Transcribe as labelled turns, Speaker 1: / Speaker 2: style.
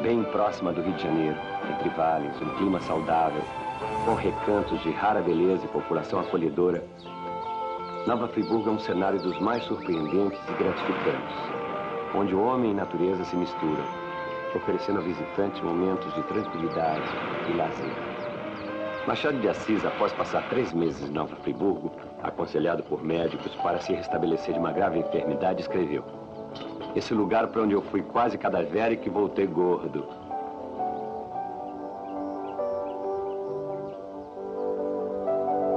Speaker 1: bem próxima do Rio de Janeiro, entre vales, um clima saudável, com recantos de rara beleza e população acolhedora, Nova Friburgo é um cenário dos mais surpreendentes e gratificantes, onde o homem e natureza se misturam, oferecendo a visitantes momentos de tranquilidade e lazer. Machado de Assis, após passar 3 meses em Nova Friburgo, aconselhado por médicos para se restabelecer de uma grave enfermidade, escreveu: "Esse lugar para onde eu fui quase cadavérico e voltei gordo.